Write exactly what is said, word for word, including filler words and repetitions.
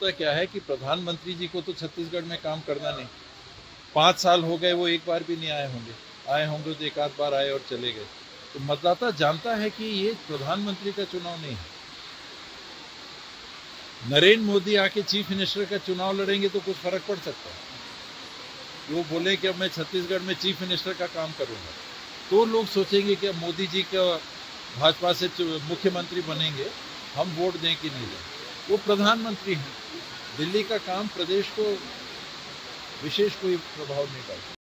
होता क्या है कि प्रधानमंत्री जी को तो छत्तीसगढ़ में काम करना नहीं, पाँच साल हो गए वो एक बार भी नहीं आए होंगे, आए होंगे तो एक आध बार आए और चले गए। तो मतदाता जानता है कि ये प्रधानमंत्री का चुनाव नहीं है। नरेंद्र मोदी आके चीफ मिनिस्टर का चुनाव लड़ेंगे तो कुछ फर्क पड़ सकता है। वो बोले कि अब मैं छत्तीसगढ़ में चीफ मिनिस्टर का काम करूंगा, तो लोग सोचेंगे कि मोदी जी का भाजपा से मुख्यमंत्री बनेंगे, हम वोट दें कि नहीं दें। वो प्रधानमंत्री हैं, दिल्ली का काम प्रदेश को विशेष कोई प्रभाव नहीं डालता।